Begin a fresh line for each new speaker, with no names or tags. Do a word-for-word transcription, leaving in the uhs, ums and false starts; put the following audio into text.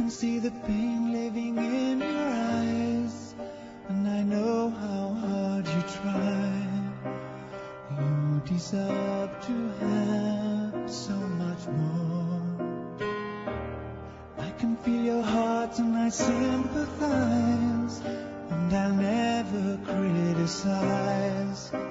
can see the pain living in your eyes, and I know how hard you try. You deserve to have so much more. I can feel your heart and I sympathize, and I'll never criticize.